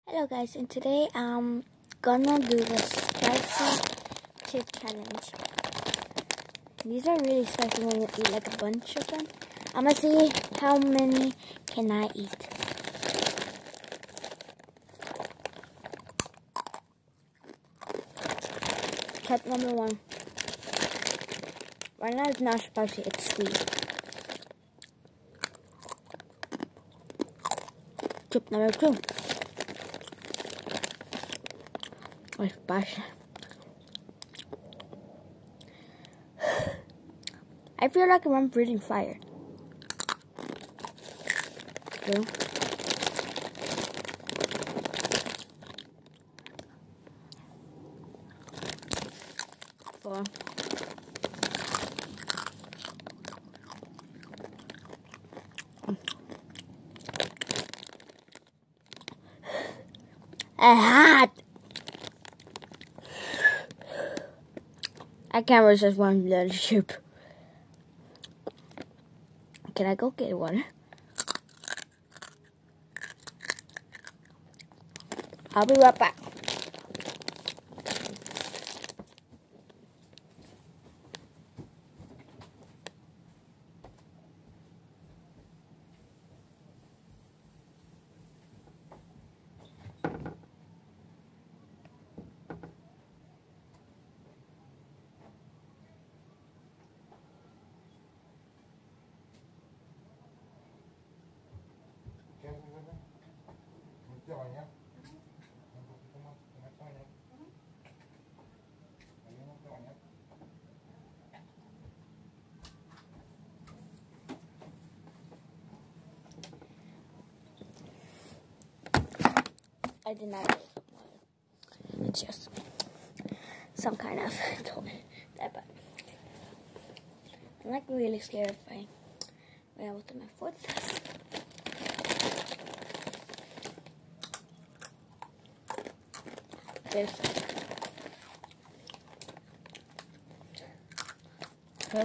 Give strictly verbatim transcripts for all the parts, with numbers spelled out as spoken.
Hello guys, and today I'm gonna do the spicy chip challenge. These are really spicy when you eat like a bunch of them. I'm gonna see how many can I eat. Chip number one. Right now it's not spicy, it's sweet. Chip number two. Oh, spicy. I feel like I'm breathing fire. Two. Four. A hat. I can't resist one bloody soup. Can I go get water? I'll be right back. I did not get water. It's just some kind of toy. But I'm like really scared if I went out with my foot. This. So.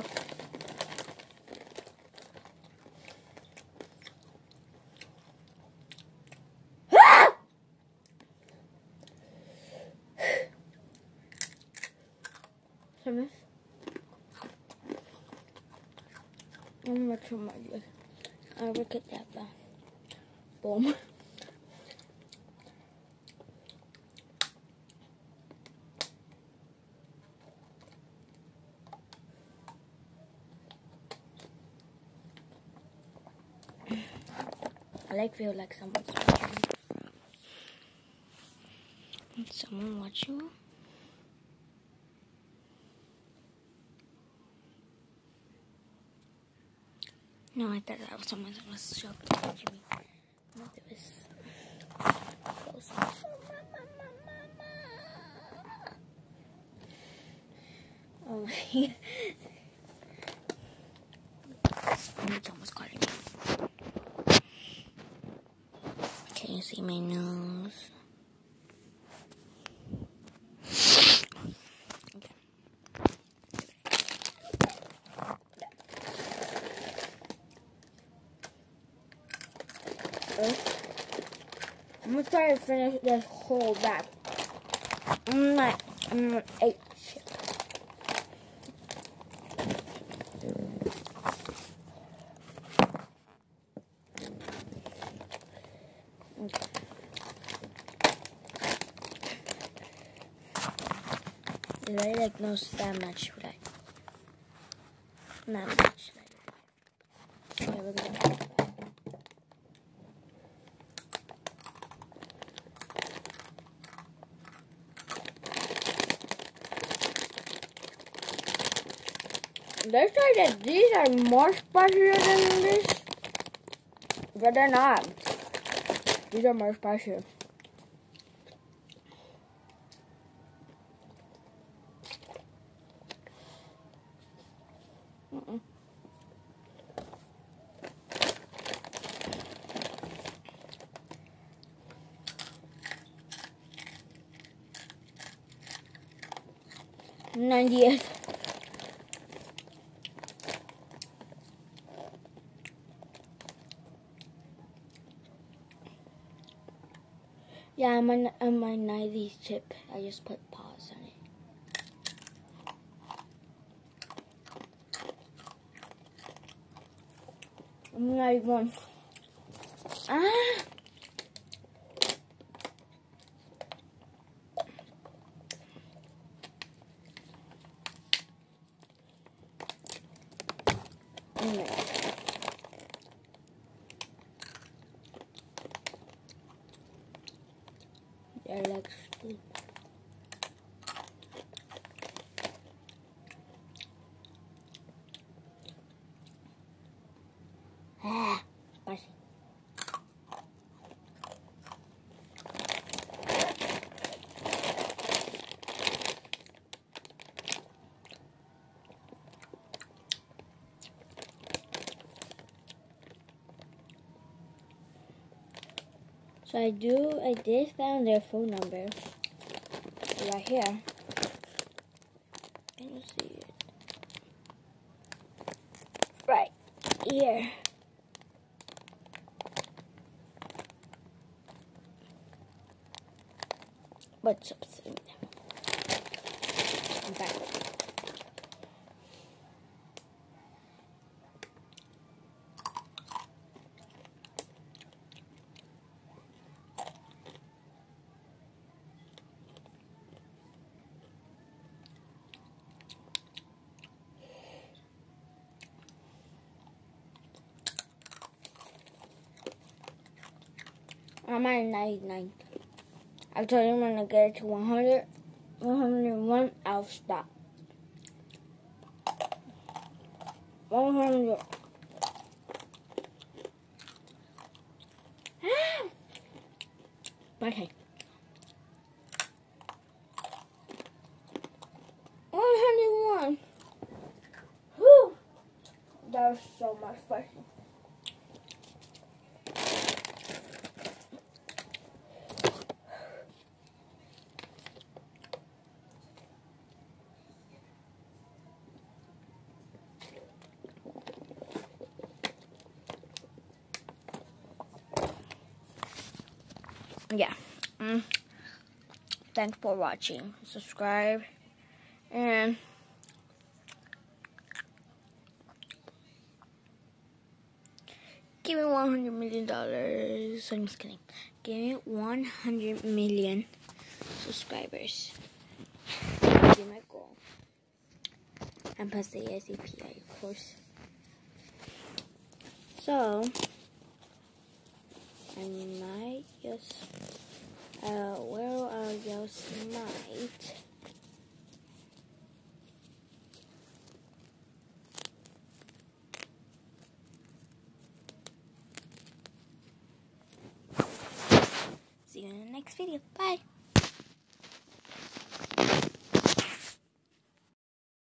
Seven. I'm gonna try my good. I'll look at that though. Boom. I like feel like someone's watching. Is someone watching? No, I thought that was someone that was shocked to watch me. Not this. Close. Oh my god. It's almost calling me. Can you see my nose? I'm gonna try to finish this whole bag. I'm not, I'm not eight shit. Okay. Did I like no that much, right? Not much. Okay, we're gonna Let's try that these are more spicier than this, but they're not. These are more spicier. Mm-mm. ninety-eight. Yeah, on my, on my nineties chip, I just put pause on it. I'm not even. Ah! Anyway. Yeah, like sleep. Ah, spicy. So I do, I did found their phone number right here. Can you see it? Right here. But something. In fact, I'm at ninety-nine. I told him when I get it to one hundred, one hundred one, I'll stop. one hundred. Ah! Okay. one hundred one. Whew. That was so much spicy. Yeah. Mm. Thanks for watching. Subscribe and give me one hundred million dollars. I'm just kidding. Give me one hundred million subscribers. That'll be my goal. And plus the S C P I, of course. So I might just, uh, well, I just might see you in the next video. Bye.